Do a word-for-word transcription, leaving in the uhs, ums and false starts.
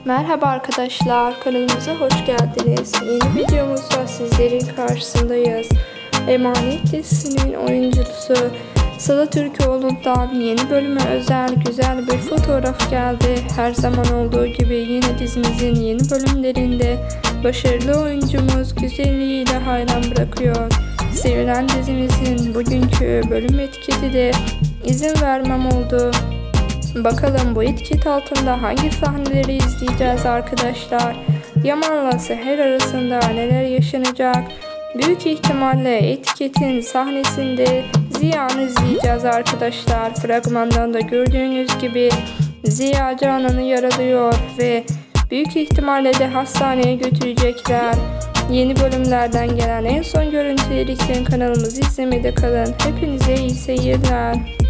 Merhaba arkadaşlar, kanalımıza hoş geldiniz. Yeni videomuzda sizlerin karşısındayız. Emanet dizisinin oyuncusu Sıla Türkoğlu'ndan yeni bölüme özel güzel bir fotoğraf geldi. Her zaman olduğu gibi yine dizimizin yeni bölümlerinde başarılı oyuncumuz güzelliğiyle hayran bırakıyor. Sevilen dizimizin bugünkü bölüm etiketi de izin vermem oldu. Bakalım bu etiket altında hangi sahneleri izleyeceğiz arkadaşlar? Yaman'la Seher arasında neler yaşanacak? Büyük ihtimalle etiketin sahnesinde Ziya'nı izleyeceğiz arkadaşlar. Fragmandan da gördüğünüz gibi Ziya Canan'ı yaralıyor ve büyük ihtimalle de hastaneye götürecekler. Yeni bölümlerden gelen en son görüntüler için kanalımızı izlemede kalın. Hepinize iyi seyirler.